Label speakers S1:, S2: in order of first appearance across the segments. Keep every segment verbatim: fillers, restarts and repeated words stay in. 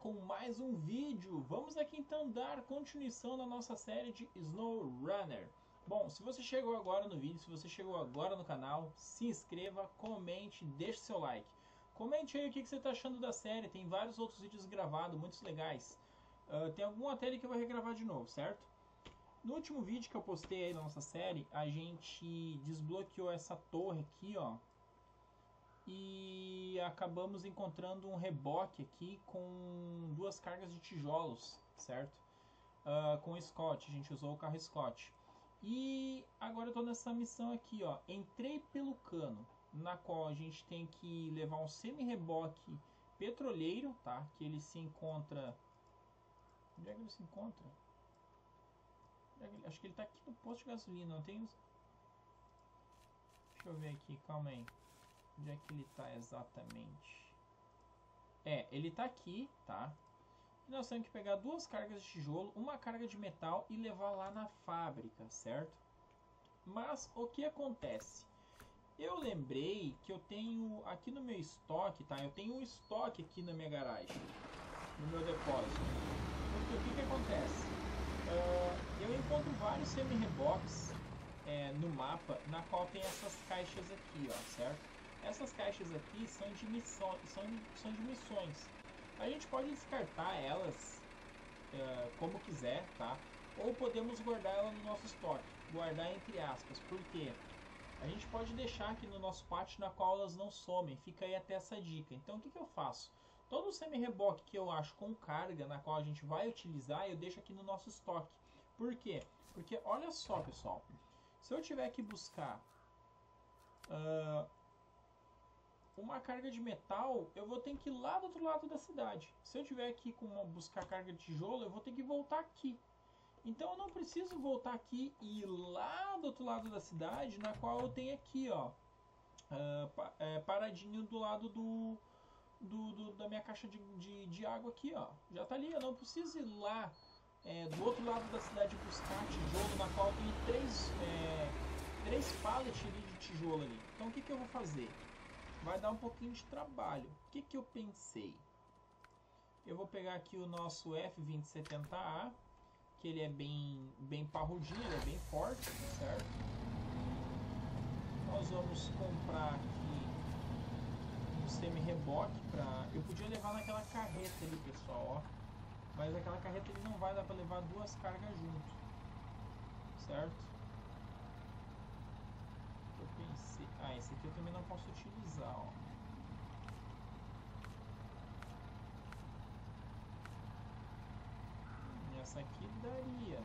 S1: com mais um vídeo. Vamos aqui então dar continuação na nossa série de SnowRunner. Bom, se você chegou agora no vídeo, se você chegou agora no canal, se inscreva, comente, deixe seu like. Comente aí o que você está achando da série, tem vários outros vídeos gravados, muitos legais. Uh, tem algum até ali que eu vou regravar de novo, certo? No último vídeo que eu postei aí na nossa série, a gente desbloqueou essa torre aqui, ó. E acabamos encontrando um reboque aqui com duas cargas de tijolos, certo? Uh, com o Scott, a gente usou o carro Scott. E agora eu tô nessa missão aqui, ó. Entrei pelo cano, na qual a gente tem que levar um semi-reboque petroleiro, tá? Que ele se encontra... Onde é que ele se encontra? Acho que ele tá aqui no posto de gasolina, não tem... Deixa eu ver aqui, calma aí. Onde é que ele tá exatamente? É, ele tá aqui, tá? E nós temos que pegar duas cargas de tijolo, uma carga de metal e levar lá na fábrica, certo? Mas o que acontece? Eu lembrei que eu tenho aqui no meu estoque, tá? Eu tenho um estoque aqui na minha garagem, no meu depósito. Porque o que que acontece? Uh, eu encontro vários semi-reboques é, no mapa, na qual tem essas caixas aqui, ó, certo? Essas caixas aqui são de, missões, são, são de missões. A gente pode descartar elas uh, como quiser, tá? Ou podemos guardar ela no nosso estoque. Guardar entre aspas, porque a gente pode deixar aqui no nosso pátio na qual elas não somem. Fica aí até essa dica. Então o que, que eu faço? Todo semi-reboque que eu acho com carga, na qual a gente vai utilizar, eu deixo aqui no nosso estoque. Por quê? Porque olha só, pessoal. Se eu tiver que buscar... Uh, uma carga de metal, eu vou ter que ir lá do outro lado da cidade. Se eu tiver aqui com uma, buscar carga de tijolo, eu vou ter que voltar aqui. Então eu não preciso voltar aqui e ir lá do outro lado da cidade, na qual eu tenho aqui, ó, uh, é, paradinho do lado do, do, do da minha caixa de, de, de água aqui, ó. Já tá ali, eu não preciso ir lá é, do outro lado da cidade buscar tijolo, na qual eu tenho três, é, três pallets de tijolo ali. Então o que, que eu vou fazer? Vai dar um pouquinho de trabalho. O que, que eu pensei? Eu vou pegar aqui o nosso F vinte setenta A, que ele é bem, bem parrudinho, ele é bem forte, certo? Nós vamos comprar aqui um semi-reboque para... Eu podia levar naquela carreta ali, pessoal, ó. Mas aquela carreta ele não vai dar para levar duas cargas junto, certo? Eu pensei... Ah, esse aqui eu também não posso utilizar, ó. Hum, essa aqui daria.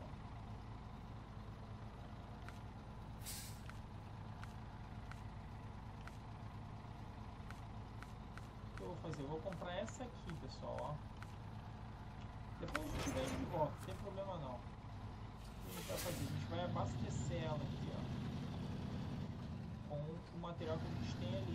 S1: O que eu vou fazer? Eu vou comprar essa aqui, pessoal, ó. Depois a gente vem de volta, não tem problema não. O que a gente vai fazer? A gente vai abastecer ela aqui, ó, com o material que a gente tem ali.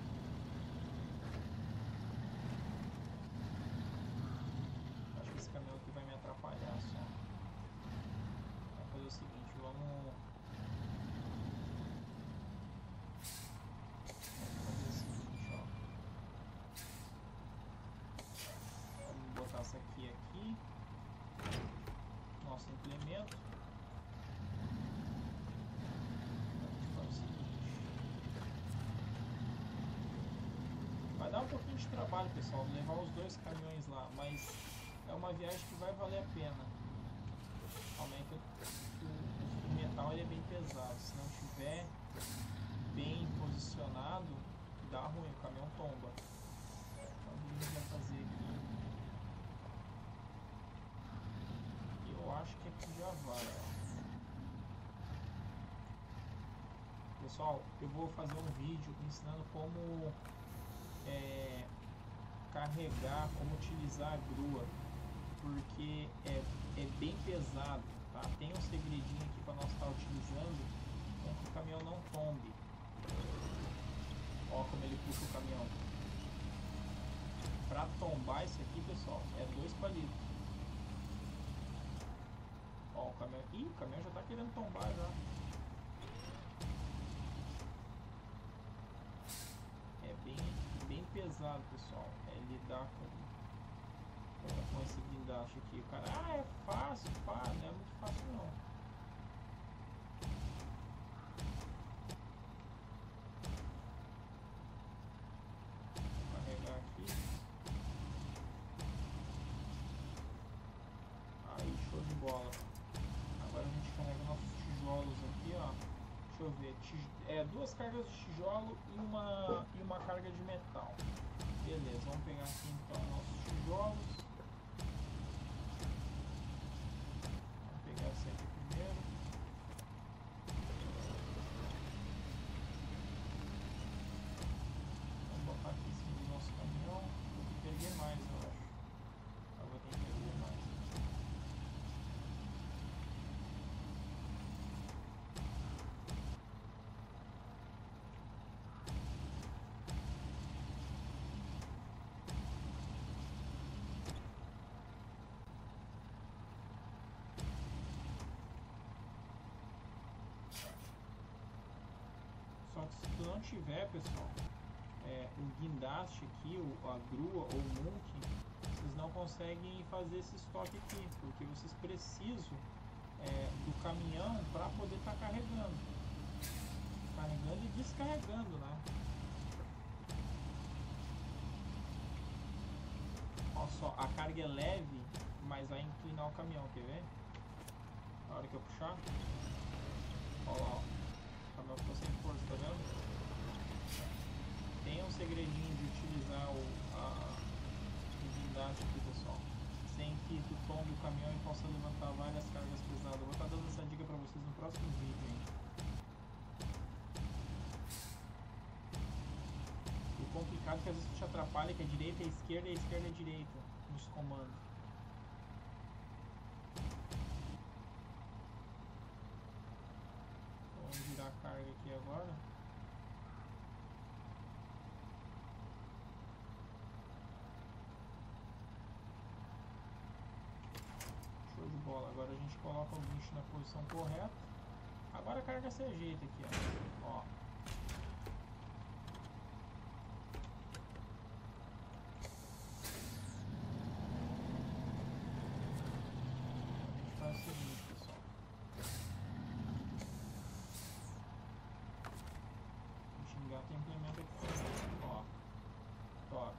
S1: Acho que esse caminhão aqui vai me atrapalhar só. Vamos fazer o seguinte, vamos... Vamos fazer o seguinte, ó. Vamos botar essa aqui aqui. Nosso implemento. Vai dar um pouquinho de trabalho, pessoal, levar os dois caminhões lá, mas é uma viagem que vai valer a pena. Aumenta o, o metal, ele é bem pesado, se não tiver bem posicionado, dá ruim, o caminhão tomba. Então o que a gente vai fazer aqui? Eu acho que aqui já vai, ó. Pessoal, eu vou fazer um vídeo ensinando como É, carregar, como utilizar a grua, porque é, é bem pesado, tá? Tem um segredinho aqui para nós estar utilizando para que o caminhão não tombe. Ó como ele puxa o caminhão. Para tombar isso aqui, pessoal, é dois palitos. Ó, o caminhão... Ih, o caminhão já está querendo tombar já. É bem, bem pesado, pessoal. É lidar com, com guindaste aqui. O cara, ah, é fácil, pá, não é muito fácil não. Vou carregar aqui. Aí, show de bola. Agora a gente carrega nossos tijolos aqui, ó. Deixa eu ver, tij... é, duas cargas de tijolo e uma, e uma carga de metal. Beleza, vamos pegar aqui então nossos tijolos. Vamos pegar esse aqui primeiro. Vamos botar aqui em cima do nosso caminhão. Vou ter que erguer mais, eu acho. Eu vou ter que erguer mais. Só que se tu não tiver, pessoal, é, o guindaste aqui, o, a grua ou o mulking, vocês não conseguem fazer esse estoque aqui, porque vocês precisam é, do caminhão para poder estar tá carregando. Carregando e descarregando, né? Olha só, a carga é leve, mas vai inclinar o caminhão, quer ver? Na hora que eu puxar, olha lá, ó. O caminhão ficou sem força, tá vendo? Tem um segredinho de utilizar o, a, o guindaste aqui, pessoal, sem que tu tombe o caminhão e possa levantar várias cargas pesadas. Eu vou estar dando essa dica pra vocês no próximo vídeo, hein? O complicado é que às vezes te atrapalha, que a direita é a esquerda e a esquerda é a direita nos comandos. Vamos virar a carga aqui agora. Show de bola. Agora a gente coloca o guincho na posição correta. Agora a carga se ajeita aqui, ó. Ó. Faz o seguinte, pessoal. A gente engata e implementa aqui. Ó. Top.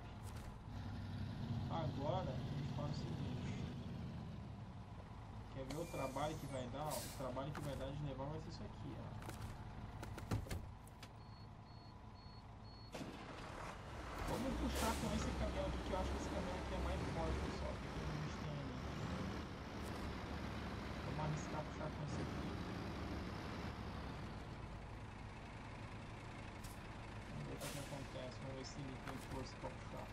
S1: Agora a gente faz o seguinte. Quer ver o trabalho que vai dar? Ó, o trabalho que vai dar de levar vai ser isso aqui, ó. Vamos puxar com esse caminhão aqui, que eu acho que esse caminhão aqui é mais forte, pessoal. O que a gente tem ali? Vamos arriscar puxar com esse aqui. Vamos ver o que acontece. Vamos ver se ele tem força para puxar.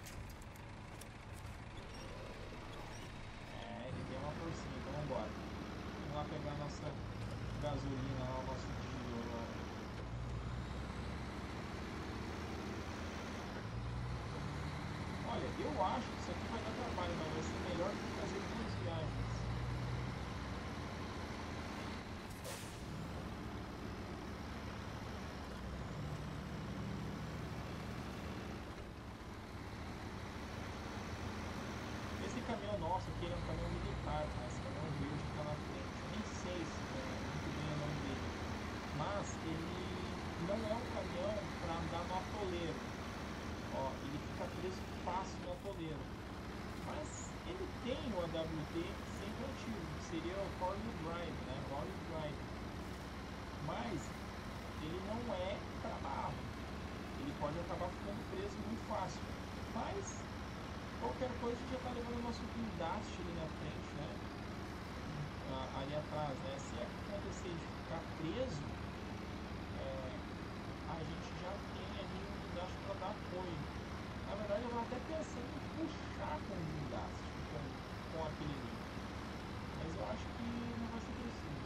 S1: É, ele tem uma forcinha, então vamos embora. Vamos lá pegar a nossa gasolina, lá, o nosso diesel agora. Olha, eu acho que isso aqui vai dar trabalho, mas vai ser melhor do que fazer duas viagens. Esse caminhão nosso aqui ele é um caminhão militar, tá? Esse caminhão verde que está na frente. Eu nem sei se é muito bem o nome dele. Mas ele não é um caminhão para andar no atoleiro. Ó, ele fica preso fácil no atoleiro. Mas ele tem o A W T sempre ativo, que seria o four wheel drive, né? four wheel drive. Mas ele não é para barro. Ele pode acabar ficando preso muito fácil. Mas qualquer coisa já está levando o nosso guindaste ali na frente, né? Ali atrás, né? Se acontecer de ficar preso, é, a gente já tem ali um guindaste para dar apoio. Na verdade, eu estava até pensando em puxar com o guindaste, com, com aquele ali. Mas eu acho que não vai ser preciso.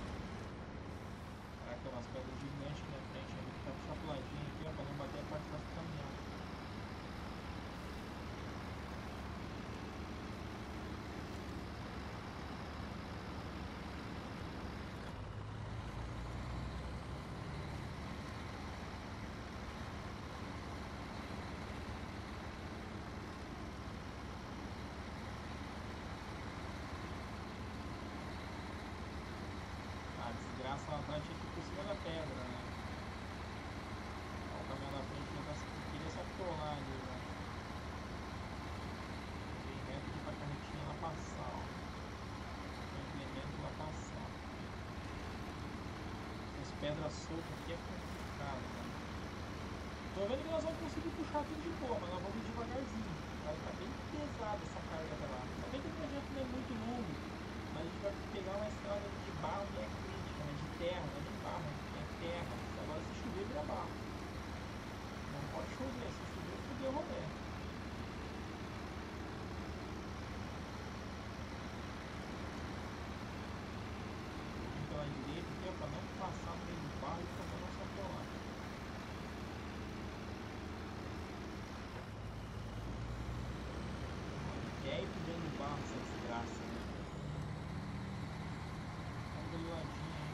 S1: Umas pedras gigantes aqui na frente, ele tá chapuladinho aqui, ó, pra não bater a parte das pedra solta aqui é complicado, né? Tô vendo que nós vamos conseguir puxar tudo de boa, mas nós vamos devagarzinho. Vai ficar bem pesada essa carga até lá. Só bem que o projeto não é muito longo, mas a gente vai pegar uma estrada de barro e é crítica, né? De terra, não é de barro, é terra. Agora se chover vira barro. Não pode chover, se chover fudeu o rolê. Pela direita aqui é pra não passar no meio do barro e fazer a nossa colada. E aí por dentro do barro essa desgraça, né? Vamos do ladinho aí,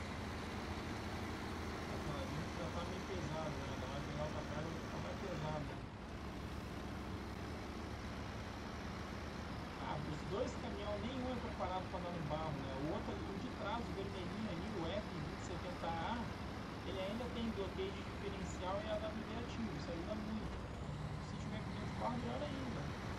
S1: cara. O ladinho já tá meio pesado, né? Ainda mais pegar outra carga vai ficar mais pesado. Ah, os dois caminhões, nenhum é preparado para andar no barro, né? O outro, o de trás, o vermelhinho ali, o F vinte e setenta A, ele ainda tem bloqueio de diferencial e A W D ativo, isso ajuda muito. Se tiver pneu de barro, melhor ainda.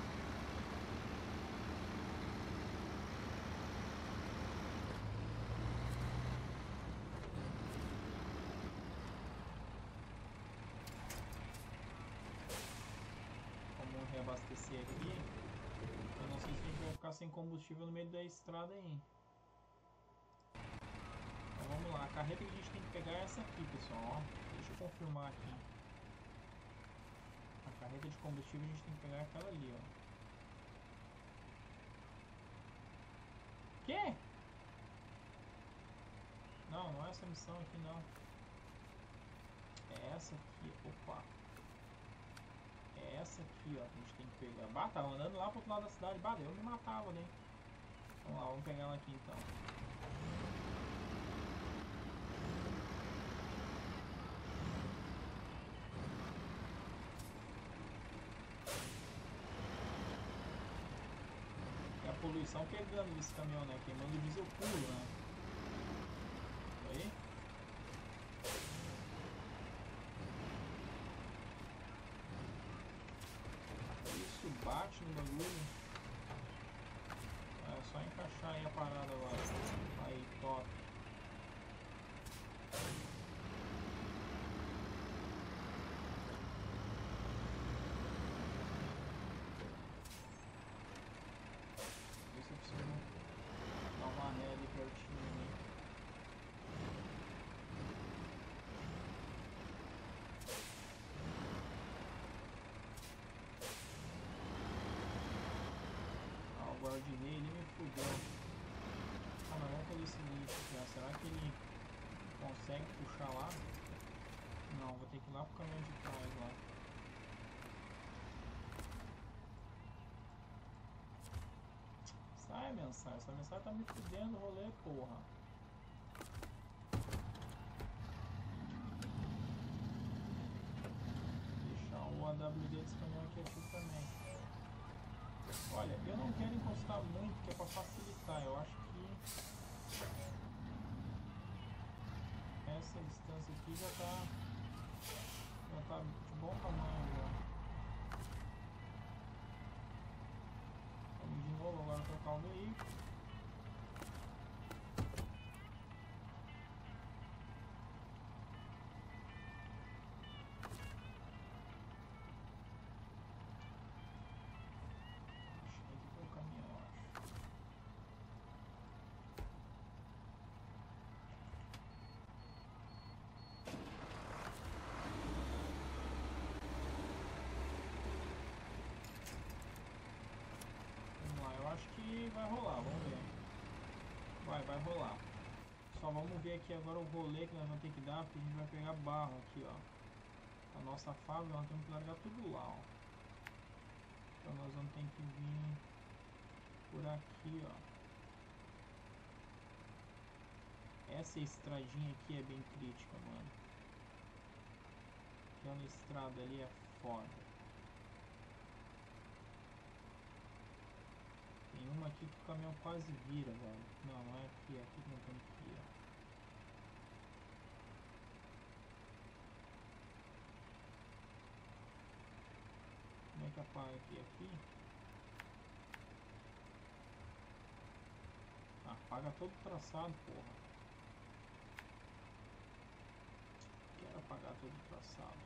S1: Vamos reabastecer aqui. Eu não sei se a gente vai ficar sem combustível no meio da estrada aí. Então vamos lá, a carreta que a gente tem que pegar é essa aqui, pessoal. Ó, deixa eu confirmar aqui. A carreta de combustível a gente tem que pegar aquela ali, ó. Que? Não, não é essa missão aqui não. É essa aqui, opa. É essa aqui, ó, que a gente tem que pegar. Bah, tava andando lá pro outro lado da cidade. Bah, eu me matava, né? Vamos lá, vamos pegar ela aqui então. E a poluição pegando nesse caminhão, né? Queimando o diesel puro, né? Aí. Isso bate no bagulho. É só encaixar aí a parada agora. Aí, top. Ver se eu preciso dar uma ré ali pertinho ali. Ah, o guarda-rei ele me fudeu. Ah, mas vamos fazer o seguinte aqui, ó. Será que ele consegue puxar lá? Não, vou ter que ir lá pro caminhão de trás lá. Sai, mensagem. Essa mensagem tá me fudendo o rolê, porra. Deixar o A W D desse caminhão aqui ativo também. Olha, eu não quero encostar muito, que é pra facilitar. Eu acho que essa distância aqui já tá já tá de bom tamanho já. Vamos de novo agora trocar o veículo. Aqui foi o caminhão, eu acho. Vamos lá, eu acho que vai rolar, vamos ver. Vai, vai rolar. Só vamos ver aqui agora o rolê que nós vamos ter que dar, porque a gente vai pegar barro aqui, ó. A nossa fábrica, nós temos que largar tudo lá, ó. Então nós vamos ter que vir por aqui, ó. Essa estradinha aqui é bem crítica, mano. Aquela estrada ali é foda. Tem uma aqui que o caminhão quase vira, velho. Não, não é aqui, é aqui que não tem que ir, ó. Como é que apaga aqui? Aqui? Apaga todo o traçado, porra. apagar todo o traçado.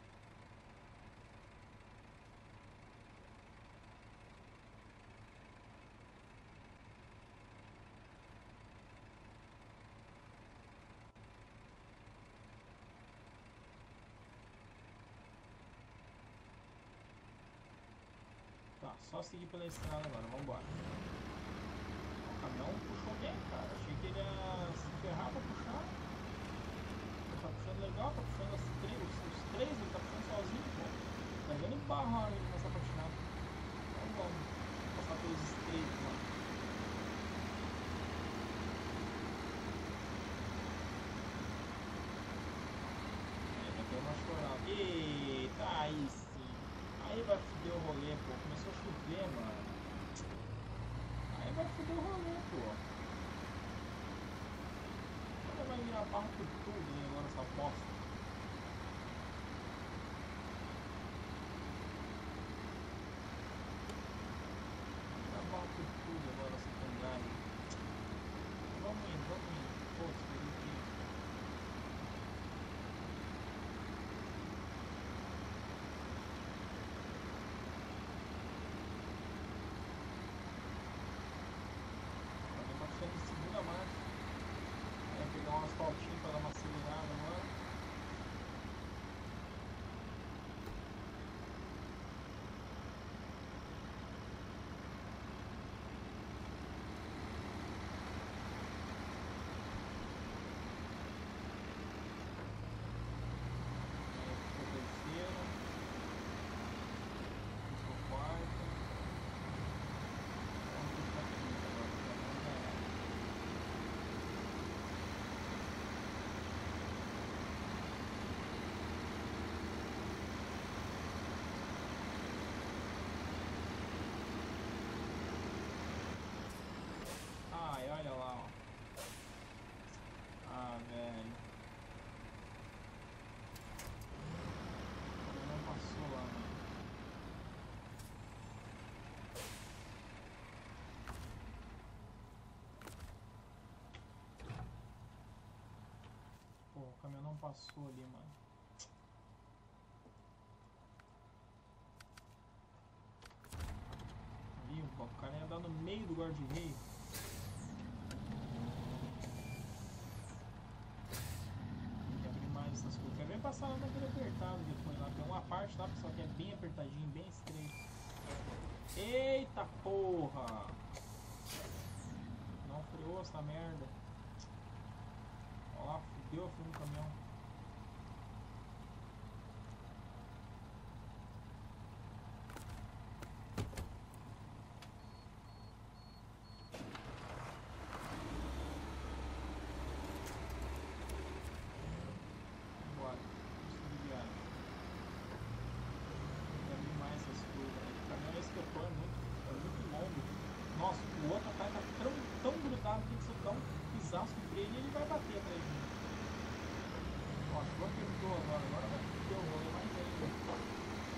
S1: Tá, só seguir pela estrada agora, vambora. O caminhão puxou bem, cara. Achei que ele ia se ferrar pra puxar. Ele tá puxando legal, tá puxando as três, os, os três, ele tá puxando sozinho, pô. Tá vendo barra ele nessa patinada. Então vamos passar pelos estreitos lá. É, já deu uma chorada. Eita, aí sim. Aí vai foder o rolê, pô. Começou a chover, mano. Aí vai foder o rolê, pô. Agora vai virar barro por tudo, né? Agora essa bosta. Vai virar barro por tudo agora essa cangada. Vamos indo, vamos indo. Pô, se fazer o quê? Tá puxando de segunda marcha. Vai pegar um asfaltinho para dar uma acelerada agora. Aí ficou terceira. Ficou quarta. Vamos puxar quinta agora. Vamos ganhar. Ai, olha lá, ó. Ah, velho. Não passou lá, mano. Pô, o caminhão não passou ali, mano. Ali, o cara ia dar no meio do guarda-reio. Essas coisas. Quer ver passar lá naquele apertado depois lá. Tem uma parte lá, pessoal, que é bem apertadinho, bem estreito. Eita porra! Não freou essa merda. Olha lá, fudeu a frente do caminhão. Nossa, o outro atrás tá tão, tão grudado que se eu dar um pisaço no freio ele vai bater atrás de mim. Ó, chegou que ele agora, agora vai ter o rolê mais ainda.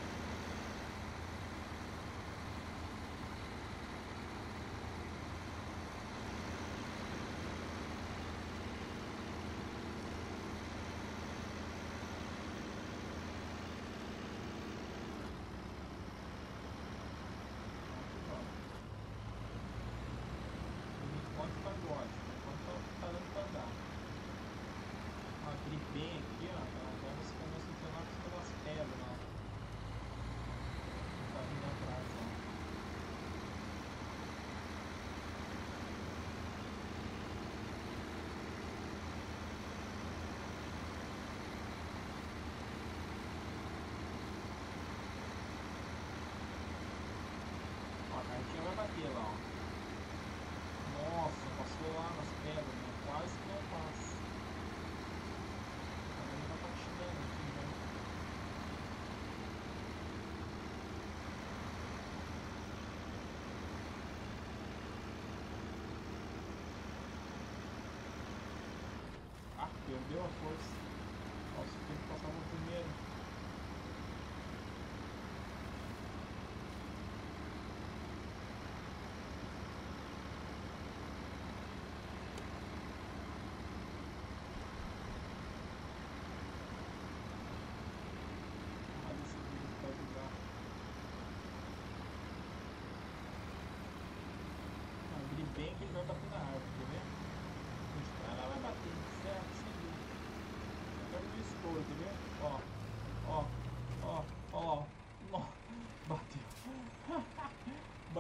S1: Bem aqui, ó, agora você começa a funcionar com pelas pedras, ó. Tá vindo atrás, ó. Ó, a carretinha vai bater lá, ó. Nossa, passou lá nas pedras, né? Quase que não passa. Perdeu a força. Nossa, tem que passar no primeiro.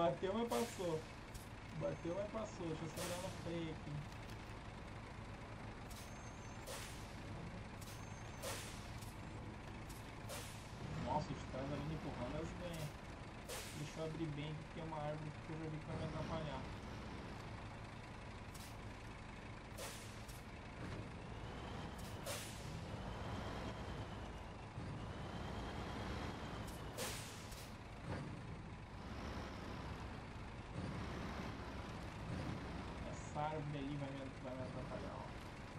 S1: Bateu, mas passou. Bateu, mas passou. Deixa eu segurar no freio aqui. Nossa, de trás ali me empurrando as ideias. Deixa eu abrir bem aqui, porque é uma árvore que eu já vi que vai me atrapalhar. Essa árvore ali vai me, vai me atrapalhar, ó.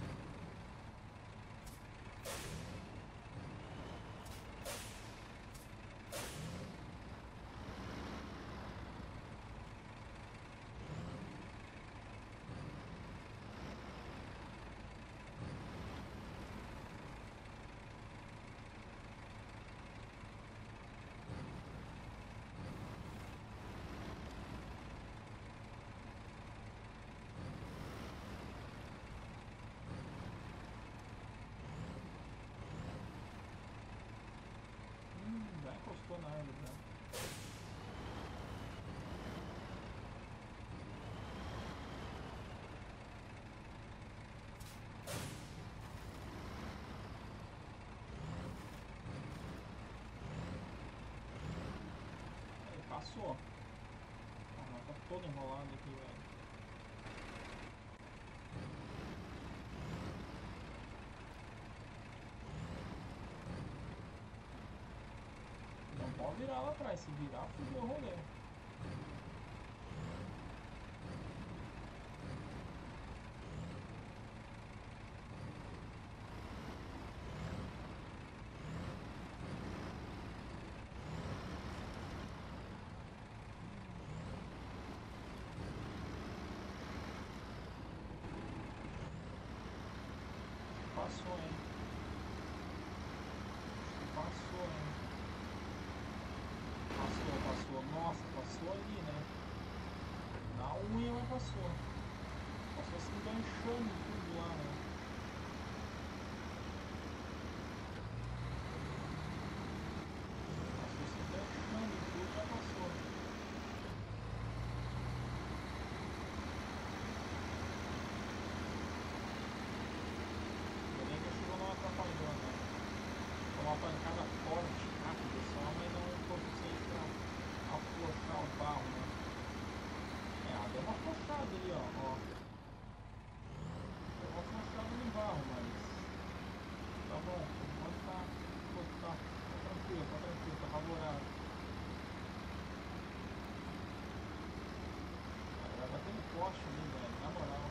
S1: Já encostou na árvore, já. Aí, passou. Ah, tá todo enrolado aqui, velho. Não pode virar lá atrás. Se virar, fudeu o rolê. Passou, hein? Passou, hein? Passou, passou. Nossa, passou ali, né? Na unha, mas passou. Passou se enganchando tudo lá, né? Passou se enganchando tudo, já passou. Ainda bem que a chuva não atrapalhou, né? Foi uma pancada forte, rápida só, mas não foi suficiente pra afrouxar o barro, né? É, ela deu uma afrouxada ali, ó. ó. Deu uma afrouxada no barro, mas tá bom, pode tá, pode tá, tá tranquilo, tá tranquilo, tá favorável. Cara, vai bater no poste ali, velho, na moral.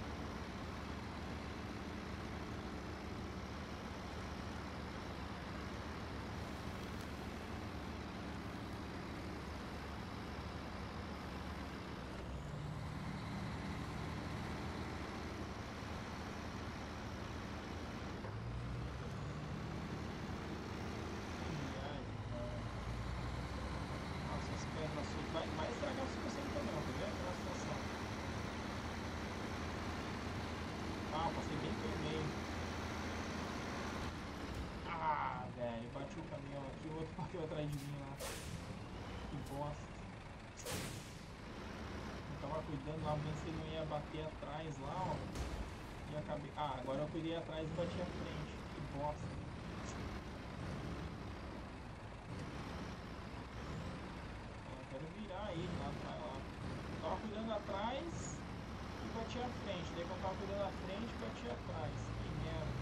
S1: Vai, vai estragar a situação também, tá vendo? Aquela situação. Ah, passei bem pelo meio. Ah, velho, bati o caminhão aqui, o outro bateu atrás de mim lá. Que bosta. Eu tava cuidando lá, vendo se ele não ia bater atrás lá, ó. E acabei. Ah, agora eu cuidei atrás e bati à frente. Que bosta. Eu quero virar ele lá atrás lá. Eu tava cuidando atrás e bati à frente. Daí quando eu tava cuidando à frente, bati atrás. Que merda.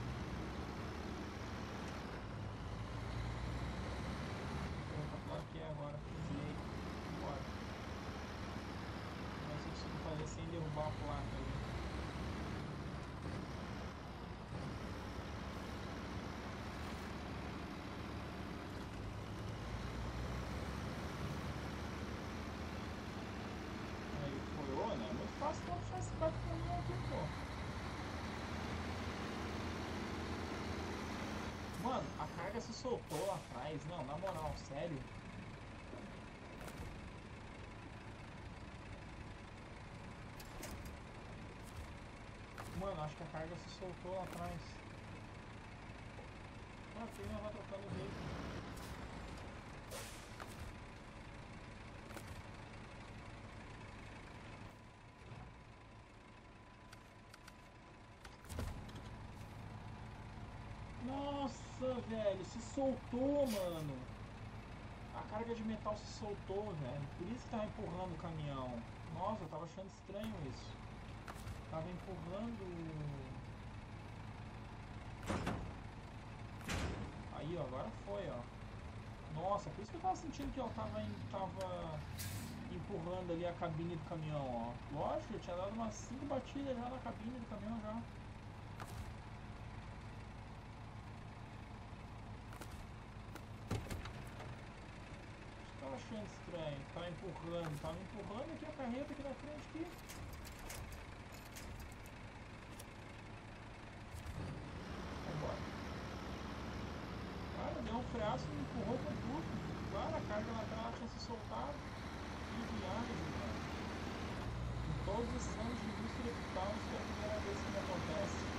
S1: Vou aqui agora. Desligue. Bora. Vamos ver se eu consigo fazer sem derrubar a placa ali. Aí, furou, né? Muito fácil pra puxar esse barco pra mim aqui, pô. Mano, a carga se soltou lá atrás. Não, na moral, sério. Mano, acho que a carga se soltou lá atrás. Ah, a firma vai trocando o jeito. Caramba, velho, se soltou, mano. A carga de metal se soltou, velho. Por isso que tava empurrando o caminhão. Nossa, eu tava achando estranho isso. Tava empurrando... Aí, ó, agora foi, ó. Nossa, por isso que eu tava sentindo que eu tava, tava empurrando ali a cabine do caminhão, ó. Lógico, eu tinha dado umas cinco batidas já na cabine do caminhão já. Tava achando estranho, tava empurrando, tava empurrando aqui a carreta aqui na frente aqui. Deu um freaço e empurrou com tudo. Claro, a carga lateral tinha se soltado. Que viagem, cara. Em todos esses anos de indústria epital, isso é a primeira vez que me acontece.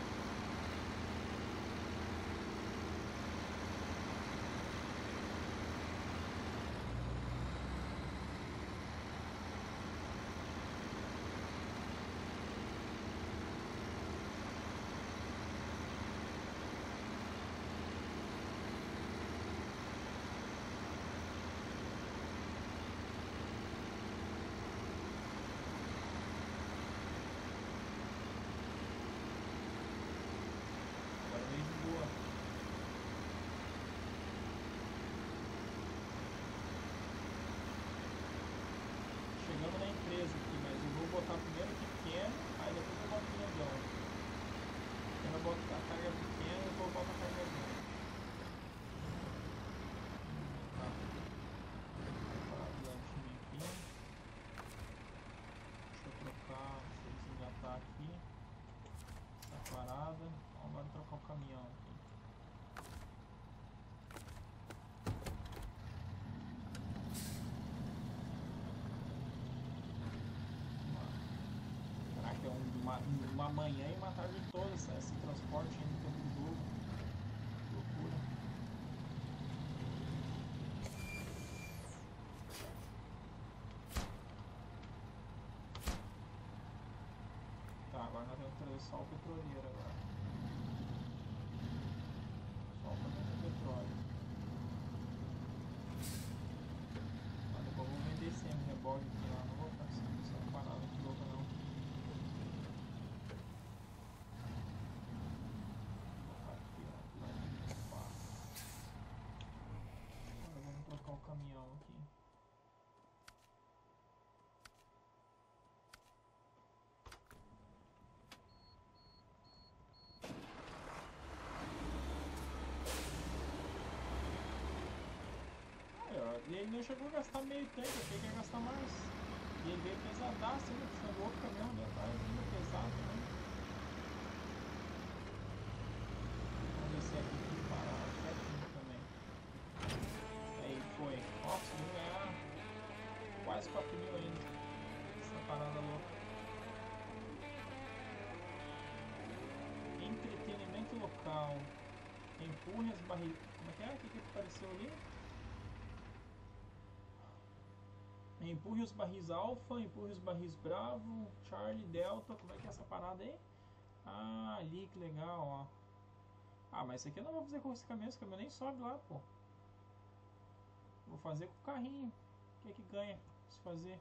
S1: Chegando na empresa aqui, mas eu vou botar primeiro pequeno, aí depois eu boto grandão. Eu vou botar a carga pequena e depois eu boto a carga grande. Tá. Vou parar do lanchinho aqui. Deixa eu trocar, deixa eu desengatar aqui. Essa parada. Agora trocar o caminhão aqui. Uma, uma manhã e uma tarde toda esse, esse transporte no tempo do jogo. Loucura. Tá, agora nós temos que trazer só o petroleiro agora. Só o caminhão de petróleo. Mas depois eu vou vender sempre reboque aqui lá. Não vou ficar sem parada aqui louca não. O caminhão aqui. Aí, ó, e ele não chegou a gastar meio tanque, eu achei que ia gastar mais. E ele veio pesadaço, ainda puxando outro caminhão ali atrás, ainda pesado também. Vamos ver se é aqui que parar certinho também. Aí foi. Ó, conseguiu ganhar quase quatro mil ainda. Essa parada louca. Entretenimento local. Empurre as barris. Como é que é? O que, que apareceu ali? Empurre os barris alfa, empurre os barris bravo, Charlie, Delta. Como é que é essa parada aí? Ah, ali, que legal, ó. Ah, mas isso aqui eu não vou fazer com esse caminhão, esse caminhão nem sobe lá, pô. Vou fazer com o carrinho. O que é que ganha se fazer?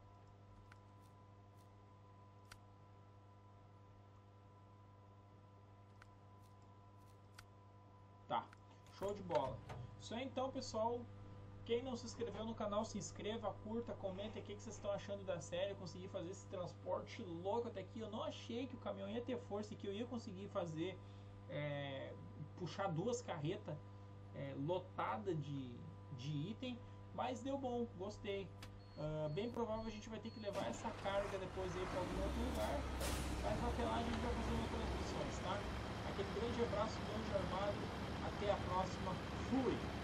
S1: Tá, show de bola. Isso aí então, pessoal. Quem não se inscreveu no canal, se inscreva, curta, comenta o que vocês estão achando da série. Eu consegui fazer esse transporte louco até aqui. Eu não achei que o caminhão ia ter força e que eu ia conseguir fazer, é, puxar duas carretas é, lotadas de, de item, mas deu bom, gostei. Uh, bem provável a gente vai ter que levar essa carga depois aí para algum outro lugar, mas até lá a gente vai fazer outras missões, tá? Aquele grande abraço, grande armado, até a próxima, fui!